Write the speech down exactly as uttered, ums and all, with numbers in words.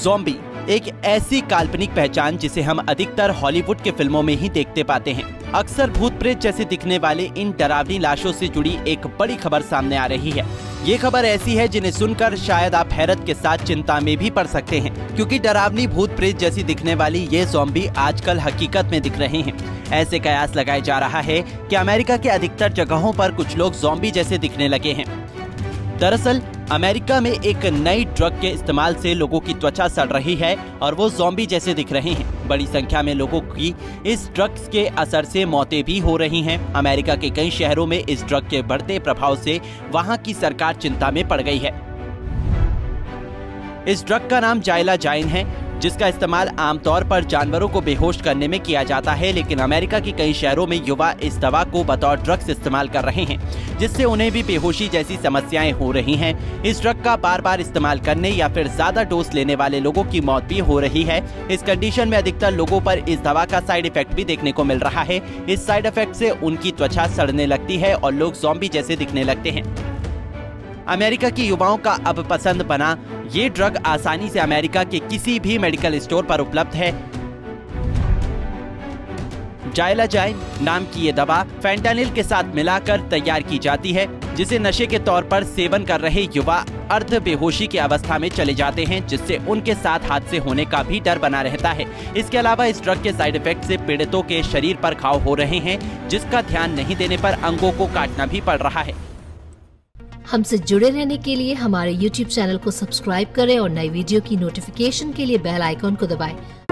Zombie एक ऐसी काल्पनिक पहचान जिसे हम अधिकतर हॉलीवुड के फिल्मों में ही देखते पाते हैं। अक्सर भूत प्रेत जैसे दिखने वाले इन डरावनी लाशों से जुड़ी एक बड़ी खबर सामने आ रही है। ये खबर ऐसी है जिन्हें सुनकर शायद आप हैरत के साथ चिंता में भी पड़ सकते हैं, क्योंकि डरावनी भूत प्रेत जैसी दिखने वाली ये ज़ॉम्बी आजकल हकीकत में दिख रहे हैं। ऐसे कयास लगाया जा रहा है कि अमेरिका के अधिकतर जगहों पर कुछ लोग ज़ॉम्बी जैसे दिखने लगे हैं। दरअसल अमेरिका में एक नई ड्रग के इस्तेमाल से लोगों की त्वचा सड़ रही है और वो ज़ॉम्बी जैसे दिख रहे हैं। बड़ी संख्या में लोगों की इस ड्रग्स के असर से मौतें भी हो रही हैं। अमेरिका के कई शहरों में इस ड्रग के बढ़ते प्रभाव से वहां की सरकार चिंता में पड़ गई है। इस ड्रग का नाम जाइलाजाइन है, जिसका इस्तेमाल आमतौर पर जानवरों को बेहोश करने में किया जाता है, लेकिन अमेरिका के कई शहरों में युवा इस दवा को बतौर ड्रग्स इस्तेमाल कर रहे हैं, जिससे उन्हें भी बेहोशी जैसी समस्याएं हो रही हैं। इस ड्रग का बार बार इस्तेमाल करने या फिर ज्यादा डोज लेने वाले लोगों की मौत भी हो रही है। इस कंडीशन में अधिकतर लोगों पर इस दवा का साइड इफेक्ट भी देखने को मिल रहा है। इस साइड इफेक्ट से उनकी त्वचा सड़ने लगती है और लोग ज़ॉम्बी जैसे दिखने लगते हैं। अमेरिका के युवाओं का अब पसंद बना ये ड्रग आसानी से अमेरिका के किसी भी मेडिकल स्टोर पर उपलब्ध है। जाइलाजाइन नाम की ये दवा फेंटानिल के साथ मिलाकर तैयार की जाती है, जिसे नशे के तौर पर सेवन कर रहे युवा अर्ध बेहोशी की अवस्था में चले जाते हैं, जिससे उनके साथ हादसे होने का भी डर बना रहता है। इसके अलावा इस ड्रग के साइड इफेक्ट से पीड़ितों के शरीर पर घाव हो रहे हैं, जिसका ध्यान नहीं देने पर अंगों को काटना भी पड़ रहा है। हमसे जुड़े रहने के लिए हमारे यूट्यूब चैनल को सब्सक्राइब करें और नई वीडियो की नोटिफिकेशन के लिए बेल आइकॉन को दबाएं।